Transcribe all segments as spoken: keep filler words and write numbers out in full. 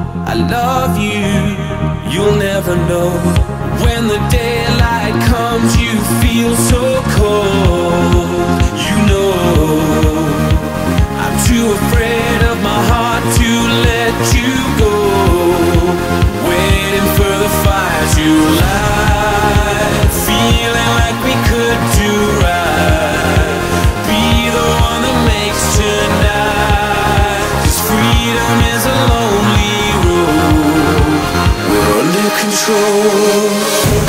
I love you, you'll never know. When the daylight comes you feel so cold. You know I'm too afraid of my heart to let you go. Waiting for the fire to light, feeling like we could do right. Be the one that makes tonight, 'cause freedom is a lonely road. We're under control.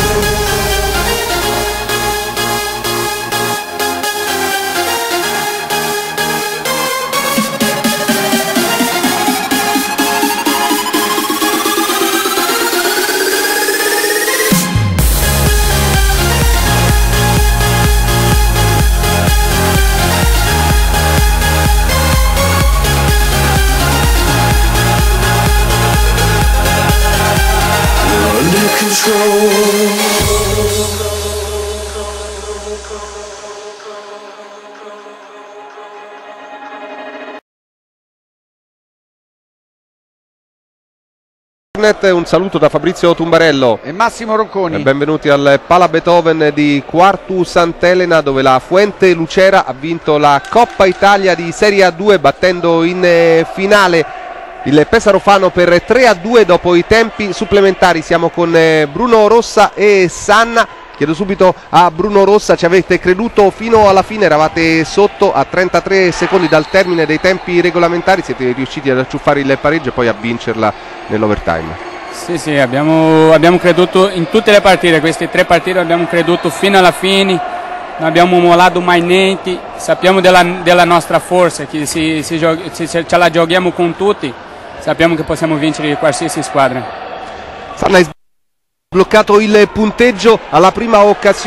Un saluto da Fabrizio Tumbarello e Massimo Rocconi e benvenuti al Pala Beethoven di Quartu Sant'Elena, dove la Fuente Lucera ha vinto la Coppa Italia di Serie A due battendo in finale il Pesaro Fano per tre a due dopo i tempi supplementari. Siamo con Bruno Rossa e Sanna. Chiedo subito a Bruno Rossa, ci avete creduto fino alla fine? Eravate sotto a trentatré secondi dal termine dei tempi regolamentari, siete riusciti ad acciuffare il pareggio e poi a vincerla nell'overtime. Sì, sì, abbiamo, abbiamo creduto in tutte le partite, queste tre partite abbiamo creduto fino alla fine, non abbiamo mollato mai niente, sappiamo della, della nostra forza, che se, se, se, se ce la giochiamo con tutti, sappiamo che possiamo vincere qualsiasi squadra. Sanna, bloccato il punteggio alla prima occasione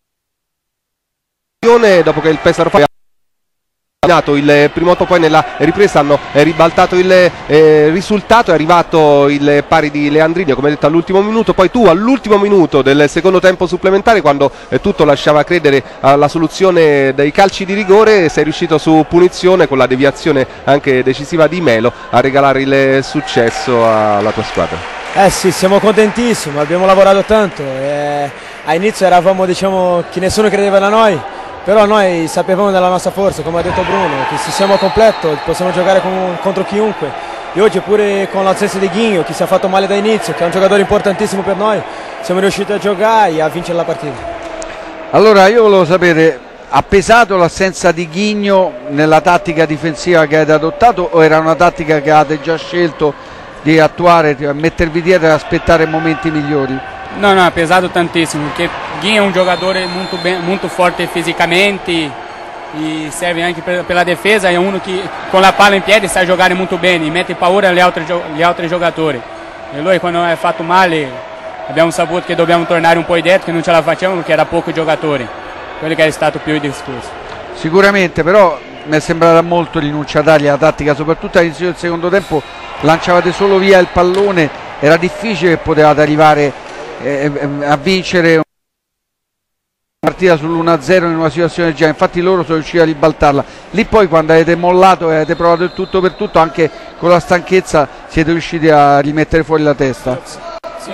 dopo che il Pesaro ha terminato il primo tempo, poi nella ripresa hanno ribaltato il eh, risultato, è arrivato il pari di Leandrini come detto all'ultimo minuto, poi tu all'ultimo minuto del secondo tempo supplementare, quando eh, tutto lasciava credere alla soluzione dei calci di rigore, sei riuscito su punizione con la deviazione anche decisiva di Melo a regalare il successo alla tua squadra. Eh sì, siamo contentissimi, abbiamo lavorato tanto, eh, a inizio eravamo, diciamo, che nessuno credeva da noi, però noi sapevamo della nostra forza, come ha detto Bruno, che se siamo completo possiamo giocare con, contro chiunque, e oggi pure con l'assenza di Ghigno, che si è fatto male da inizio, che è un giocatore importantissimo per noi, siamo riusciti a giocare e a vincere la partita. Allora io volevo sapere, ha pesato l'assenza di Ghigno nella tattica difensiva che avete adottato o era una tattica che avete già scelto di attuare, di mettervi dietro e aspettare momenti migliori? No, no, ha pesato tantissimo, perché Ghi è un giocatore molto, ben, molto forte fisicamente e serve anche per, per la difesa, è uno che con la palla in piedi sa giocare molto bene, mette paura agli altri, agli altri giocatori. E lui quando è fatto male abbiamo saputo che dobbiamo tornare un po' indietro, che non ce la facciamo perché era poco giocatori, quello che è stato più il discorso. Sicuramente, però mi è sembrata molto rinunciataria la tattica, soprattutto all'inizio del secondo tempo lanciavate solo via il pallone, era difficile che potevate arrivare eh, a vincere una partita sull'uno a zero in una situazione del genere, infatti loro sono riusciti a ribaltarla. Lì poi quando avete mollato e avete provato il tutto per tutto, anche con la stanchezza siete riusciti a rimettere fuori la testa. Sì,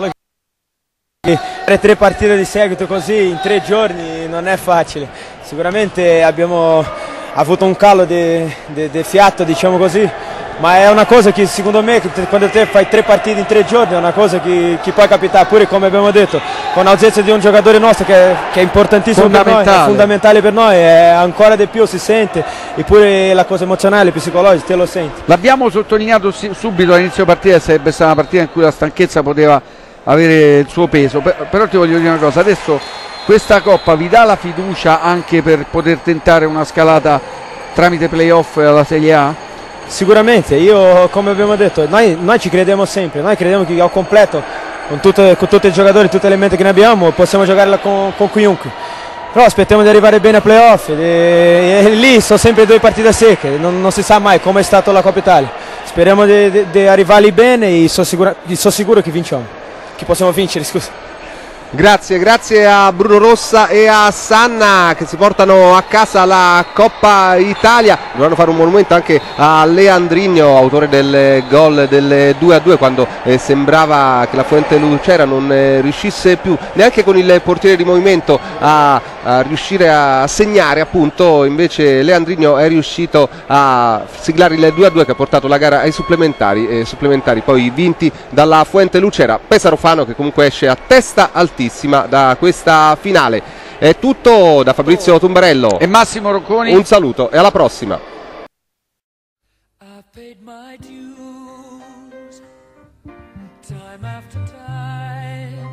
sì. Tre partite di seguito così in tre giorni non è facile, sicuramente abbiamo avuto un calo di fiato, diciamo così, ma è una cosa che secondo me che quando te fai tre partite in tre giorni è una cosa che, che può capitare, pure come abbiamo detto, con l'ausenza di un giocatore nostro che, che è importantissimo per noi, è fondamentale per noi, è ancora di più si sente, eppure la cosa emozionale, psicologica, te lo senti. L'abbiamo sottolineato subito all'inizio partita, sarebbe stata una partita in cui la stanchezza poteva avere il suo peso, però ti voglio dire una cosa, adesso questa Coppa vi dà la fiducia anche per poter tentare una scalata tramite playoff alla Serie A? Sicuramente, io come abbiamo detto, noi, noi ci crediamo sempre, noi crediamo che al completo, con, tutto, con tutti i giocatori, tutti gli elementi che ne abbiamo, possiamo giocare con, con chiunque. Però aspettiamo di arrivare bene a playoff e, e lì sono sempre due partite secche, non, non si sa mai come è stata la Coppa Italia. Speriamo di arrivare bene e sono sicuro, sono sicuro che vinciamo, che possiamo vincere, scusa. Grazie, grazie a Bruno Rossa e a Sanna che si portano a casa la Coppa Italia. Dovranno fare un monumento anche a Leandrigno, autore del gol del due a due, quando eh, sembrava che la Fuente Lucera non eh, riuscisse più neanche con il portiere di movimento a, a riuscire a segnare, appunto. Invece Leandrigno è riuscito a siglare il due a due che ha portato la gara ai supplementari, eh, supplementari poi vinti dalla Fuente Lucera. Pesarofano che comunque esce a testa altissima da questa finale. È tutto da Fabrizio Tumbarello e Massimo Rocconi. Un saluto e alla prossima. I've paid my dues, time after time.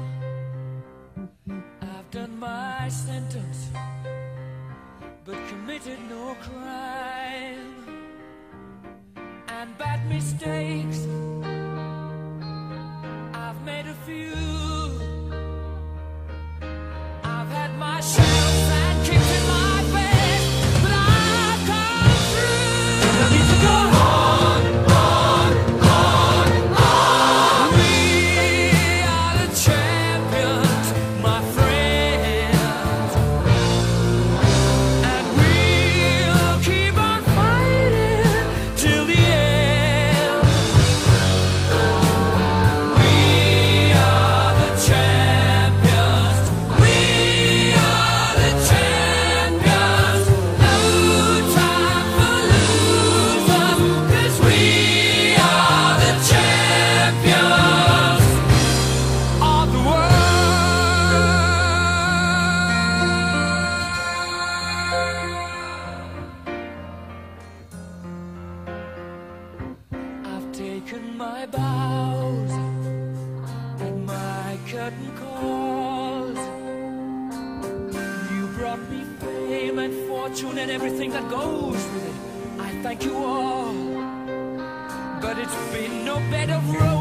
I've done my sentence, but committed no crime. And bad mistakes, I've made a few. I've had my shadows and kicks in my face, but I've come through. I need to go on, on, on, on. We are the champions, my friends, and we'll keep on fighting till the end. We are the champions. We are the champions. No time for losers, 'cause we are the champions of the world. I've taken my bows and my curtain calls. You brought me fame and fortune and everything that goes with it. I thank you all, but it's been no bed of roses.